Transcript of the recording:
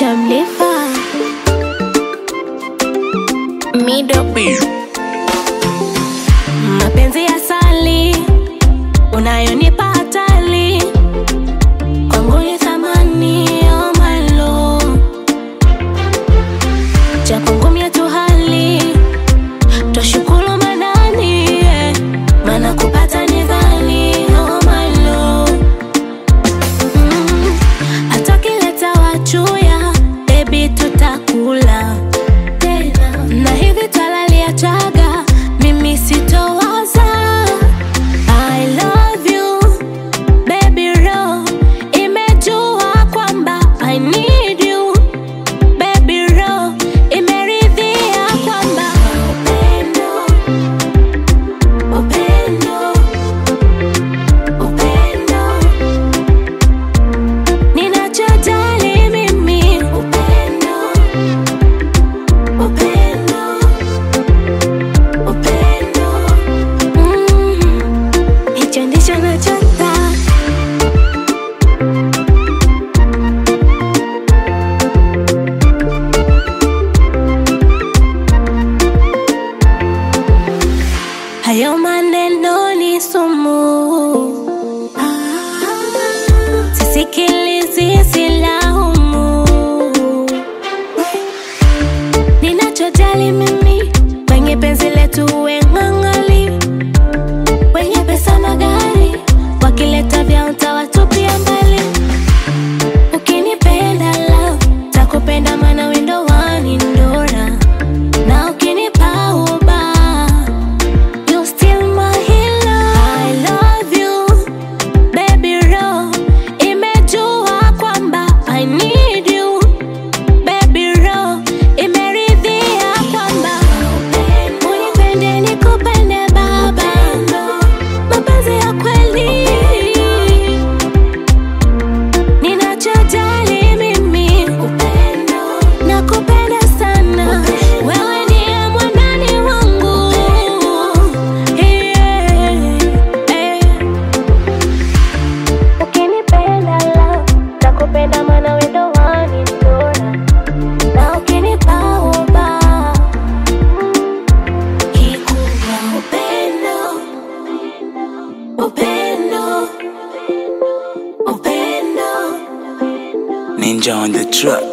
Shamlifa Mido mapenzi ya sali unayonipa hatali kwangu ni thamani oh my lord japo ngumia tu hali twashukuru manani maana kupata ni dhani oh my lord hata kileta wachuya baby tutakula tena na hivi talalia chaga mimi sitowaza I love you baby ro imejua kwamba I need you baby ro imeridhia kwamba upendo upendo upendo ninachojali mimi upendo upendo upendo hicho ndicho nachotaka hayo maneno ni sumu sisikilizi silaumu ninachojali mimi kwenye penzi letu uwe ng'ang'ali wenye pesa magari wakileta vya utawatupia mbali ukinipenda love takupenda maana wendo wanindora na ukinipa uba you still my healer I love you baby ro imejua kwamba I need you baby ro imeridhia kwamba unipende nikupende baba mapenzi ya kweli ninachojali mimi upendo nakupenda sana wewe ndiye mwandani wangu ukinipenda love nakupenda maana wendo wanindora na ukinipa uba kikubwa upendo upendo upendo Ninja on the track.